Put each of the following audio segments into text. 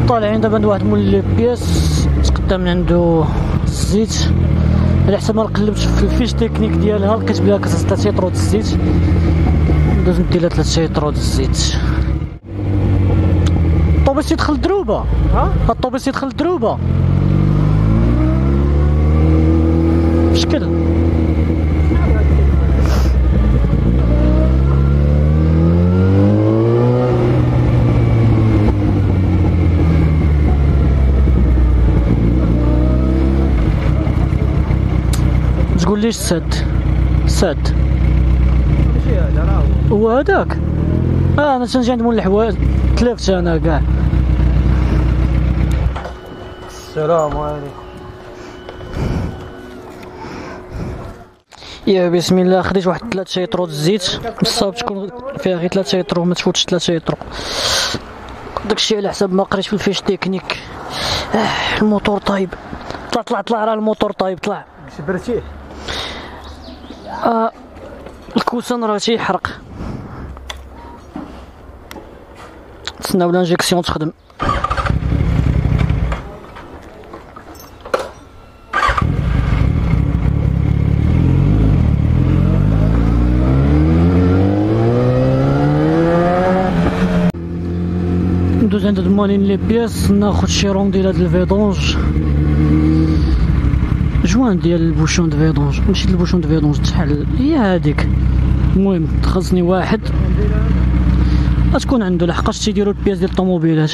طالعين دابا عند واحد مول لي بياس تقدم من عنده الزيت. على حسب ما قلبت في الفيش تكنيك ديالها لقيت بليها كتهز 3 لتر د الزيت، ندوز ندير لها 3 لتر د الزيت. الطوبيس يدخل الدروبه، الطوبيس يدخل الدروبه بشكل تقول ليش ساد هو هذاك. انا تنجي عند مول الحوايج تلفت انا كاع. السلام عليكم. يا بسم الله. خديت واحد 3 لتر د الزيت بالصوب، تكون فيها غير 3 لتر وما تفوتش 3 لتر. داكشي على حسب ما قريت في الفيش تكنيك. الموتور طايب. طلع راه الموتور طايب. طلع شبرتيه. الكوسان راه تيحرق. تسناو لانجيكسيون تخدم. ندوز عند المالين لي بياس ناخد شي رونديل هاد الفيدونج، جوان ديال البوشون دو فيدونج. ماشي البوشون دو فيدونج تحل هي هاديك. المهم تخصني واحد غتكون عنده، لحقاش تيديرو البياس ديال الطوموبيلات.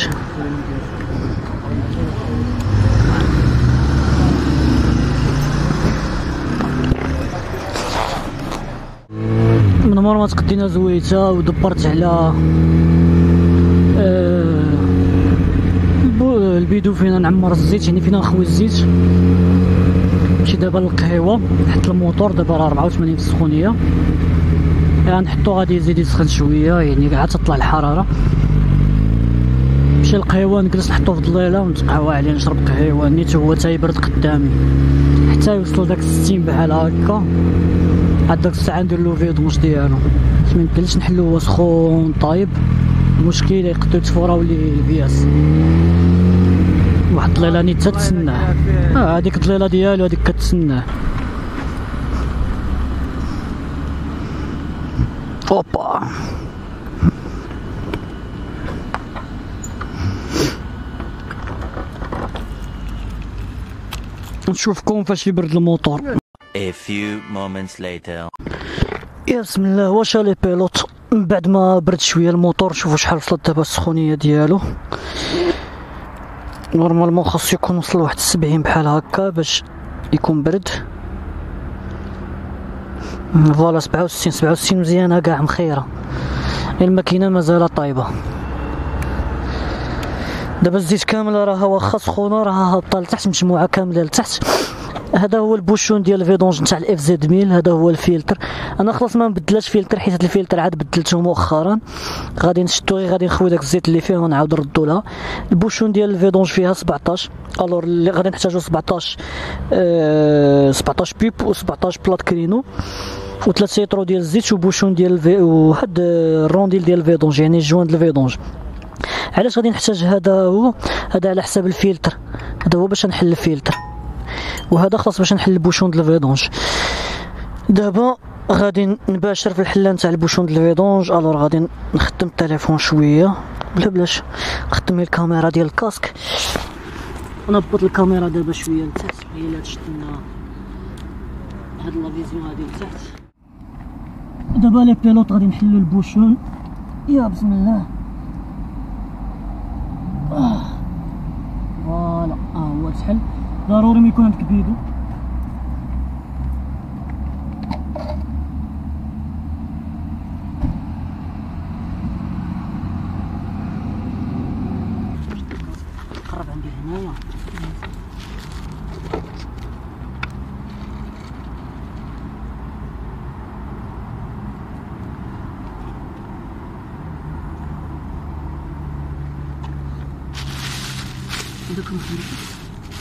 من مور ما تقدينا زويته ودبرت على البيدو فينا نعمر الزيت، يعني فينا نخوي الزيت. نمشي دابا للقهيوه نحط الموتور دابا راه 84 في السخونيه، يعني نحطو غادي يزيد يسخن شويه، يعني عاد تطلع الحراره. نمشي للقهيوه نجلس نحطو في الظليله ونتقهوى عليه، نشرب قهيوه نيت هو تيبرد قدامي حتى يوصل داك 60 بحال هكا. عاد داك الساعه ندير له فيدونج ديالو، باش ميمكنليش نحلو هو سخون طايب. المشكل يقدروا يتفوراو لي البياس. واحد الظليله نيت تتسناه، هذيك الظليله ديالو هذيك كتسناه. اوبا نشوفكم فاش يبرد الموتور. A few moments later. يا بسم الله. واش لي بيلوت من بعد ما برد شويه الموتور، شوفوا شحال وصلت دابا السخونيه ديالو. نورمالمون خاصو يكون وصل لواحد 70 بحال هكا باش يكون برد. فوالا 67 مزيانه كاع مخيره. الماكينه مازال طايبه. دابا الزيت كامل راه واخا سخونه راه هابطه لتحت، مجموعه كامله لتحت. هذا هو البوشون ديال الفيدونج نتاع الاف زد 1000. هذا هو الفلتر. انا خلاص ما نبدلش فلتر حيت هاد الفلتر عاد بدلته مؤخرا. غادي نشدو غير غادي نخوي داك الزيت اللي فيه ونعاود نردو لها. البوشون ديال الفيدونج فيها 17. الور اللي غادي نحتاجو 17 بيب و17 بلاط كرينو و3 لتر ديال الزيت وبوشون ديال وهاد الرونديل ديال الفيدونج، يعني جوان ديال الفيدونج. علاش غادي نحتاج هذا؟ هو هذا على حساب الفلتر، هذا هو باش نحل الفلتر، وهذا خلاص باش نحل البوشون ديال الفيدونج. دابا غادي نباشر في الحله نتاع البوشون ديال الفيدونج. الور غادي نخدم التليفون شويه بلاش نخدم الكاميرا ديال الكاسك، ونهبط الكاميرا دابا شويه لتحت. هي اللي تشدنا هاد لا فيزيون هادي لتحت. دابا لي بيلوت غادي نحلو البوشون. يا بسم الله. فوالا هو تحل. ضروري ما يكون عندك بيدو. قرب عندي هنايا. هذاك مخلص.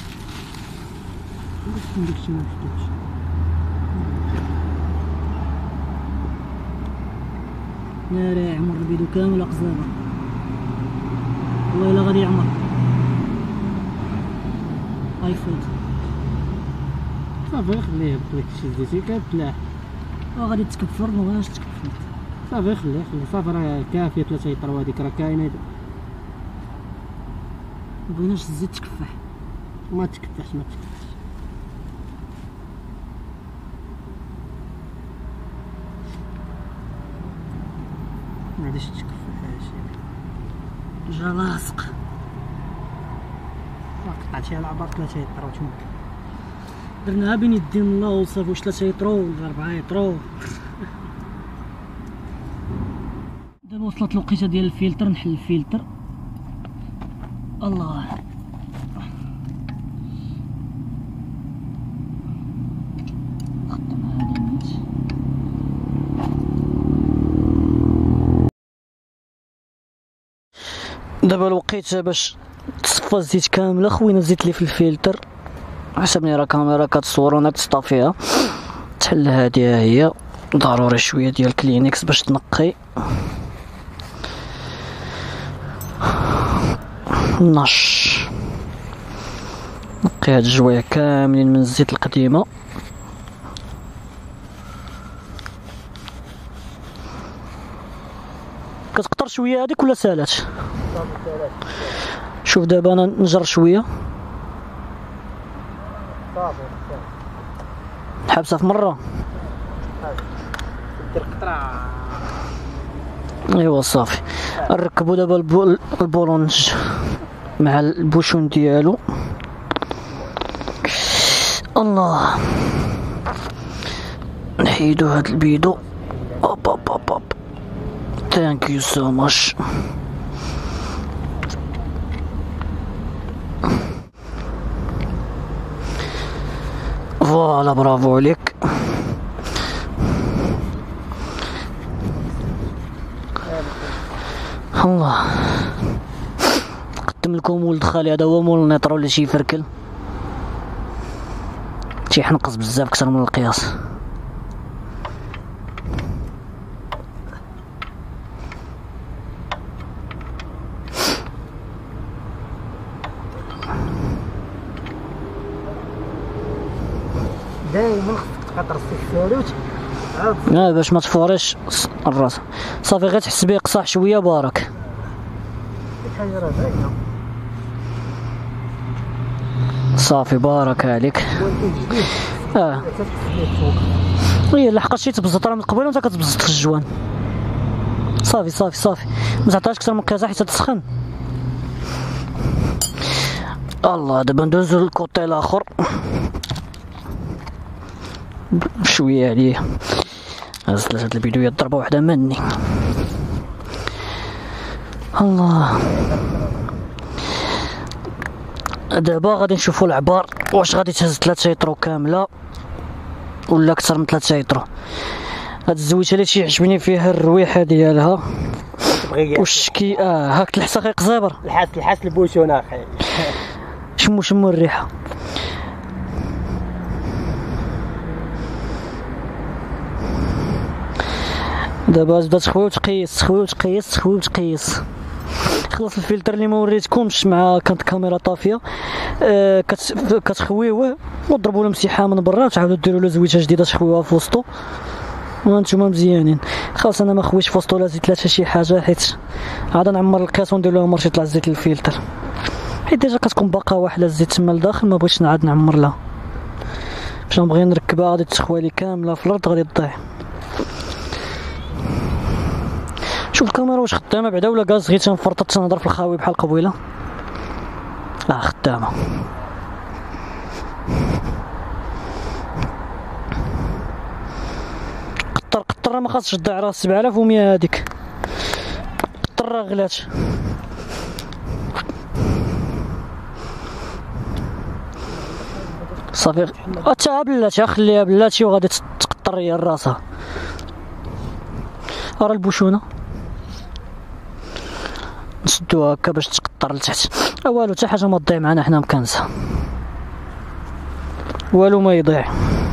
عندك شي مشكل. لا يعمر الفيديو كامل قزابه والله الا غادي يعمر. ايفون صافي خليه يهبط لك شي زيت كتلاح غادي تكب في الفرن وغادي تكب في الفرن. صافي خليه صافي راه كافيه 3 لتر هذيك راه كاينه مبغيناش الزيت تكفح. ما تكفحش ما غاديش تكفح شي جا لاصق قطعتيها العبار 3 لتر وتما درناها بين يدين الله وصافي. واش 3 يطرو ولا 4 يطرو. دابا وصلت الوقيته ديال الفلتر. نحل الفلتر. الله خدام هذا النيت. دابا الوقيته باش تصفى الزيت كامله. خوينا الزيت اللي في الفلتر حسبني راه كاميرا كتصور وانا تصطافيها. تحل هادي هي. ضروري شويه ديال كلينكس باش تنقي. نش نقي هاد الجوايه كاملين من الزيت القديمه. كتقطر شويه هذيك ولا سالات؟ شوف دابا انا نجر شويه حابسه في مره. دير قطره ايوا صافي. نركبو دابا البولونج مع البوشون ديالو. الله نحيدو هاد البيدو. اوب اوب اوب اوب. ثانك يو سو ماتش. فوالا برافو عليك. الله قدم لكم ولد خالي. هذا هو مول النيطرو اللي شي يفركل تيحنقص بزاف كثر من القياس. دايما خصك تقطر السكساروت باش ما تفوريش الراس. صافي غير تحس بيه قصاح شويه بارك. الحاجه راه باينه صافي بارك عليك. هي لحقاش شي تبزط راه من قبل وانت كتبزط في الجوان. صافي صافي صافي ما تعطيهاش اكثر من قياسها حتى تسخن. الله دابا ندوزو للكوطي الاخر شويه عليه. هز 3 الفيديوهات ضربه واحده مني. الله دابا غادي نشوفوا العبار واش غادي تهز 3 يطرو كامله ولا اكثر من 3 يطرو. هاد الزويته اللي تيعجبني فيها الرويحه ديالها والشكي. هاك تلحس اخي قزابر. الحاس البوشون اخي. شمو الريحه. دابا تبدا تخوي وتقيس تخوي وتقيس تخوي وتقيس. خلص الفلتر اللي ما وريتكمش مع كانت كاميرا طافيه. كتخويوه وضربوا له مسيحه من برا وتعاودوا ديروا له زويته جديده تخويوها في وسطو وانتوما مزيانين. خلاص انا ما خويش في وسطو لا زيت لا شي حاجه حيت عاد نعمر الكاس وندير له مرش يطلع الزيت للفلتر حيت ديجا كتكون باقا واحده الزيت تما لداخل. ما بغيتش نعاد نعمر لها باش نبغي نركبها غادي تسخوى لي كامله في الارض غادي تضيع. شوف الكاميرا واش خدامه بعدا ولا كاز غير تنفرطط تنهضر في الخاوي بحال قبيله. خدامه. قطر ما خاصش تضيع راه 7100 هذيك. قطر راه غلات. صافي حتى بلاتي خليها بلاتي وغادي تقطر هي راسها. راه البوشونه نسدوها هكا باش تقطر لتحت. والو حتى حاجه ما تضيع معنا حنا مكنسه والو ما يضيع.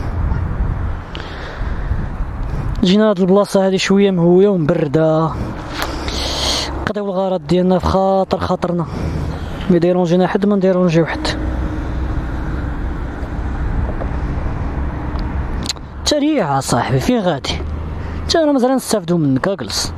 جينا هاد البلاصه هادي شويه مهويه ومبرده نقضيو الغرض ديالنا في خاطرنا ما يديرونجينا حد ما نديرونجيو حد. تريح اصاحبي فين غادي؟ تا انا مازال نستافدو منك اجلس.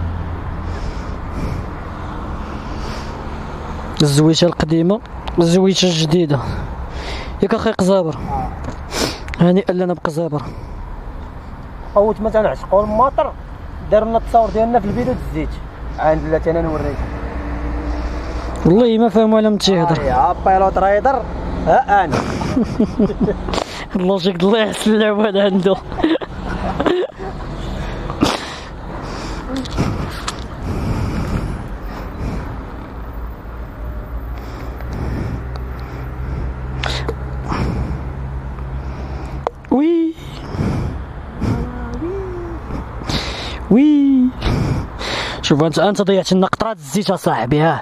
الزويته القديمه الزويته الجديده ياك اخي قزابر. هانئا لنا بقزابر. قوت ما تنعشقوا الماطر دار لنا التصاور ديالنا في الفيديو الزيت عند لا انا نوريك والله ما فاهموا على من تيهضر. يا بايلوت رايدر ها انا اللوجيك الله يحسن العباد عنده. وي وي شوف انت ضيعت لنا قطرات الزيت اصاحبي. ها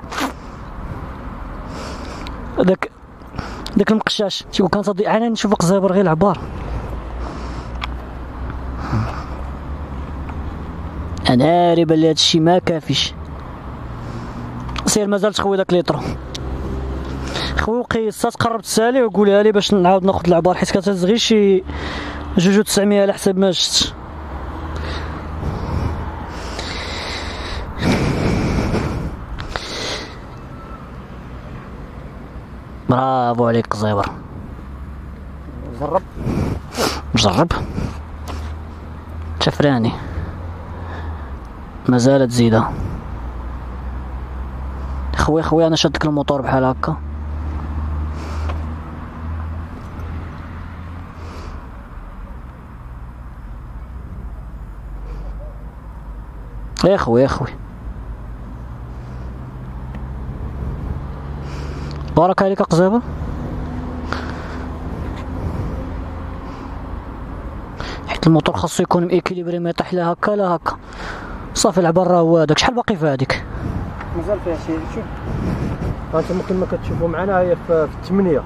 داك المقشاش شوف كان تضيع. انا نشوف قزابر غير العبار. انا ريبان لي هادشي ما كافيش. سير مازال تخوي داك ليطرو خوي وقيس تقرب تسالي وقولها لي باش نعاود ناخذ العبار حيت كتهز غير شي 2900 على حساب ما شفت. برافو عليك قزيبر. جرب تفراني مازال تزيدها. خويا انا شدك الموتور بحال هكا. يا خوي بارك عليك قزابر. حيت الموتور خاصو يكون ميكيليبري ما يطيح لا هكا لا هكا. صافي العبار راه هو هذاك. شحال باقي في هذيك؟ مازال فيها شي. شوف انت ممكن ما كتشوفوا معنا هي في 8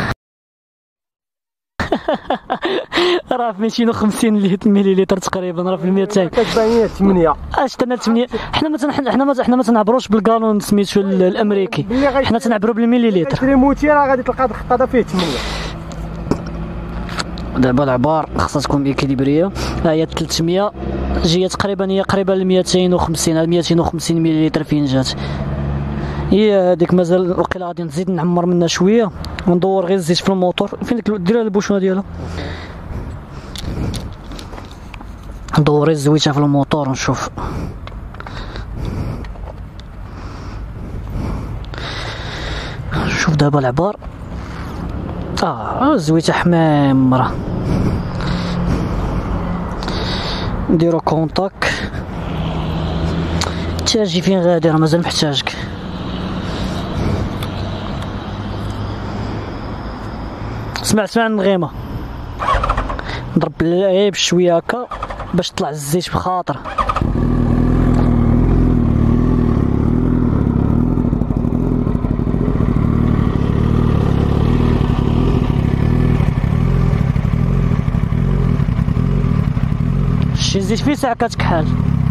راه في 250 مليلتر تقريبا. راه في 200 كتبان 8. اش تنا 8. حنا ما تنعبروش بالقانون سميتو الامريكي. حنا تنعبروا بالمليلتر. تريموتي راه غادي تلقى الخطه فيه 8. دابا العبار خاصها تكون اكيليبريه. ها هي 300 جايه تقريبا هي قريبه ل 250. 250 مليلتر فين جات هي هذيك. مازال وقيلا غادي نزيد نعمر منها شويه وندور غير الزيت في الموتور. فين ديك ديرها البوشونه ديالها. ندوري الزويته في الموتور ونشوف. شوف دابا العبار الزويته حمامره. نديرو كونتاك. تاجي فين غادي راه مازال محتاجك. اسمع النغيمه نضرب غير بشويه هكا باش تطلع الزيت بخاطر. شي زيت فيه ساعه كتكحل.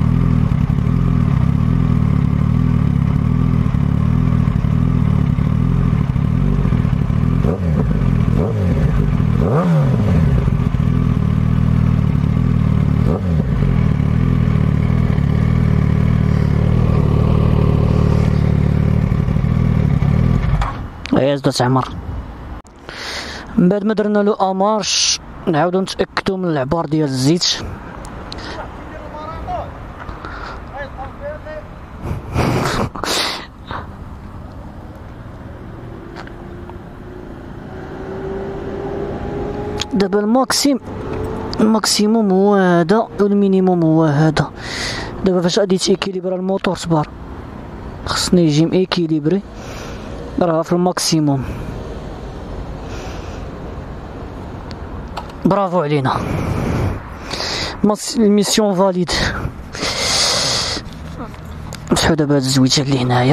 زاد تعمر. من بعد ما درنا له امارش نعاودو نتاكدو من العبار ديال الزيت. دابا الماكسيموم هو هذا والمينيموم هو هذا. دابا فاش غادي تيكيليبرا الموتور صبر خصني يجي ميكيليبري راه في الماكسيموم. برافو علينا الميسيون فاليد. نفتحو دابا هاد الزويته اللي هنايا.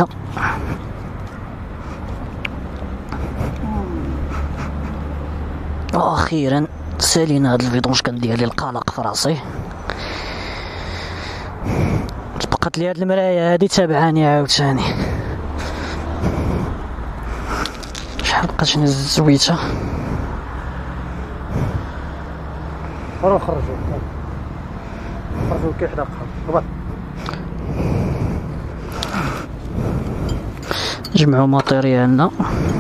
واخيرا سالينا هاد الفيدونج كان ديالي القلق في راسي. تبقات لي هاد المرايه هادي تابعاني عاوتاني. شحال بقاتني الزويته؟ نخرجو كي حدا هبط. نجمعو ماتيريالنا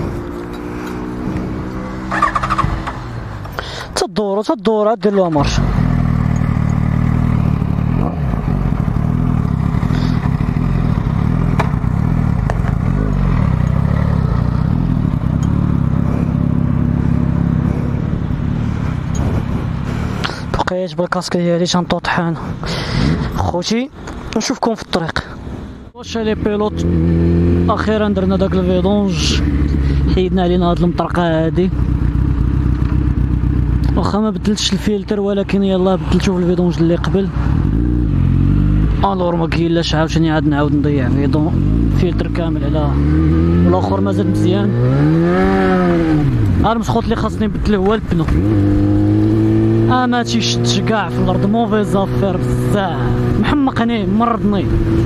تدورو دير له مارش. بقيت بالكاسك ديالي تنطو طحان. خوتي نشوفكم في الطريق. واش لي بيلوت اخيرا درنا داك الفيدونج، حيدنا علينا هاد المطرقه هادي، واخا ما بدلتش الفلتر ولكن يلاه بدلتو في الفيدونج اللي قبل. الور ما كاينلاش عاوتاني عاد نعاود نضيع فلتر كامل على والاخر مازال مزيان. المسخوط اللي خاصني نبدله هو البنو، ما تيشدش كاع في الارض، موفيز افير بزاف، محمقني مرضني.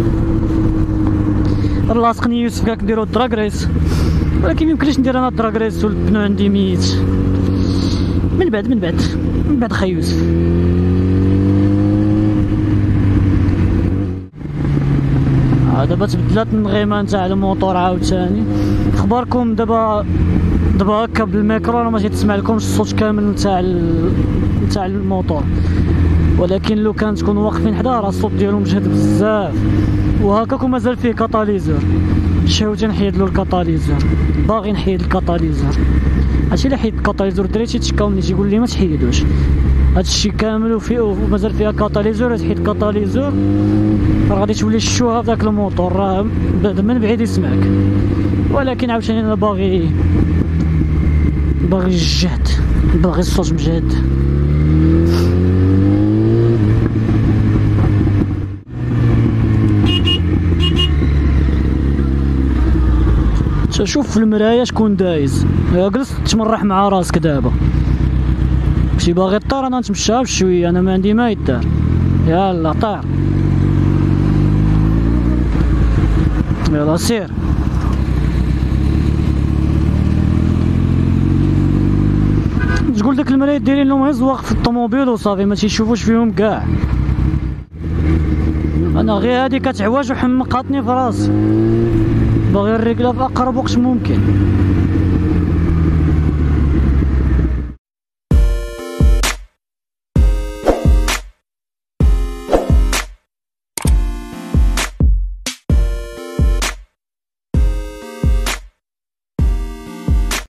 لاصقني يوسف كاك نديرو دراك ريس، ولكن ميمكنليش ندير انا دراك ريس والبنو عندي ميت. من بعد خا يوسف. دابا تبدلات النغيمه نتاع الموتور عاوتاني. اخباركم دابا هكا بالميكرو راه ما تسمع لكمش الصوت كامل نتاع الموتور، ولكن لو كان تكونوا واقفين حداه راه الصوت ديالو مجهد بزاف. وهكاك مازال فيه كاتاليزور، شاوتي نحيد له الكاتاليزور، باغي نحيد الكاتاليزور. هادشي اللي حيد الكاتاليزور الدراري تيتشكاوني تيقول لي ما تحيدوش هادشي كامل ومازال فيها كاتاليزور. تحيد الكاتاليزور راه غادي تولي الشوهه في داك الموتور، راه من بعيد يسمعك. ولكن عاوتاني انا باغي الجهد، باغي الصوت مجهد. شوف في المرايه شكون دايز، جلس تمرح مع راسك. دابا كنتي باغي طير انا نتمشى بشويه، انا ما عندي ما يدار. يلا طير، يلا سير. تقول داك المرايه ديري لهم غير زواق في الطوموبيل وصافي، ما تيشوفوش فيهم كاع. انا غير هادي كتعواج وحمقاتني في راسي، باغي الرجله في اقرب وقت ممكن.